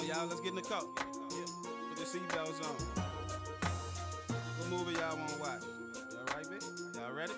on, y'all. Let's get in the car. Put the seatbelts on. What movie y'all wanna watch? Y'all right, bitch? Y'all ready?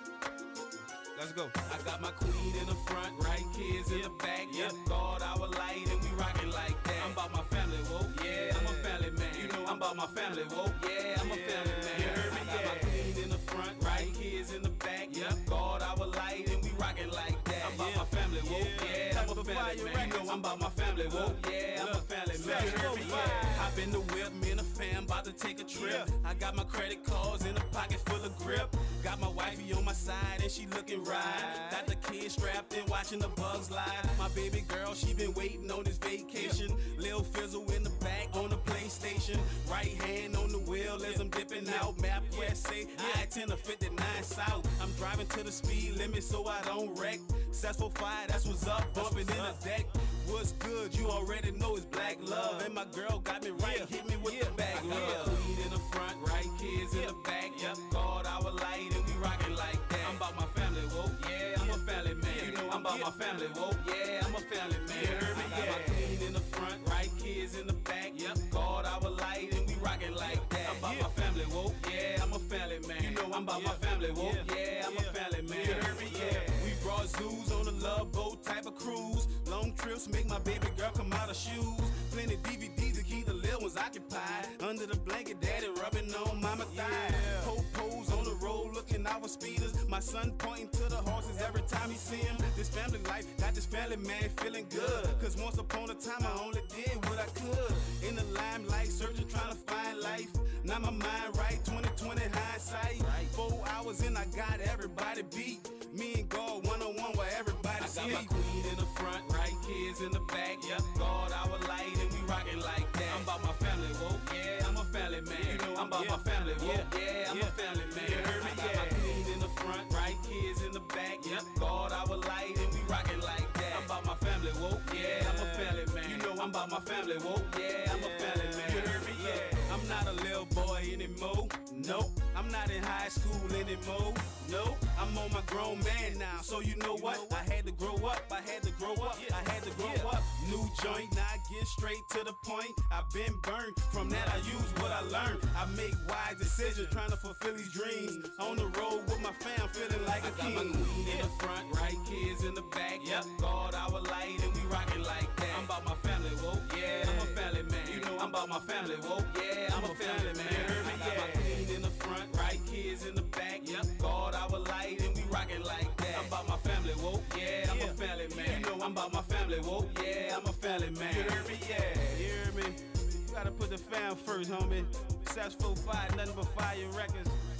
Let's go. I got my queen in the front, right kids in the back. Yep, God our light and we rockin' like that. I'm about my family, whoa, yeah, I'm a family man. You know I'm about my family, whoa, yeah, I'm a family man. You heard me? I got my queen in the front, right kids in the back. Yep, God our light and we rockin' like that. I'm about my family, whoa, yeah, I'm a family man. You know I'm about my family, whoa, yeah, I'm a family man. You heard me? Hop in the whip, me and the fam about to take a trip. I got my credit cards in a pocket full of grip. Got my wifey on my side and she looking right. Got the kids strapped in watching the bugs live. My baby girl, she been waiting on this vacation. Lil Fizzle in the back on the PlayStation. Right hand on the wheel as I'm dipping out. MapQuest say I-10 to 59 south. I'm driving to the speed limit so I don't wreck. Sess 45, that's what's up, bumping in the deck. What's good, you already know it's black love. And my girl got me right, hit me with the back love. I got my queen in the front, right kids in the back. Yep, God our light and we rockin' like that. I'm about my family, whoa, yeah, I'm a family man. You know I'm about my family, whoa, yeah, I'm a family man. You heard me? I got my queen in the front, right kids in the back. Yep, God our light and we rockin' like that. I'm about my family, whoa, yeah, I'm a family man. You know I'm about my family, whoa, yeah, I'm a family man. You heard me? Yeah. We brought zoos on a love boat type of cruise. Long trips make my baby girl come out of shoes. Plenty DVDs to keep the little ones occupied. Under the blanket, daddy rubbing on mama thigh. Po-pos on the road looking out for speeders. My son pointing to the horses every time he see him. This family life got this family man feeling good. Cause once upon a time I only did what I could. In the limelight, searching, trying to find life. Now my mind right, 20/20 hindsight. 4 hours in, I got everybody beat. Me and God one-on-one where everybody sleep. I got my queen in the front, right kids in the back. Yep, God our light and we rockin' like that. I'm about my family, whoa, yeah, I'm a family man. You know I'm about my family, whoa, yeah, I'm a family man. You heard me? I got my queen in the front, right kids in the back. Yep, God our light and we rockin' like that. I'm about my family, whoa, yeah, I'm a family man. You know I'm about my family, whoa, yeah, I'm a family man. You heard me? Yeah. I'm not a little boy anymore. Nope, I'm not in high school anymore. Nope, I'm on my grown man now. So you know what? I had to grow up. I had to grow up. I had to grow up. New joint, now I get straight to the point. I've been burned. From that I use what I learned. I make wise decisions, trying to fulfill these dreams. On the road with my fam, feeling like a king. I got my queen in the front, right kids in the back. Yep, God our light and we rockin' like that. I'm about my family, whoa, yeah, I'm a family man. You know I'm about my family, whoa, yeah, I'm a family man. You heard me? I got my queen in the front, right kids in the back. Yep, God our light and we rockin' like that. I'm about my family, whoa, yeah, I'm a family man. You know I'm about my family, whoa, yeah, I'm a family man. You heard me? Yeah, you heard me? You gotta put the fam first, homie. Sess 45, nothing but fire records.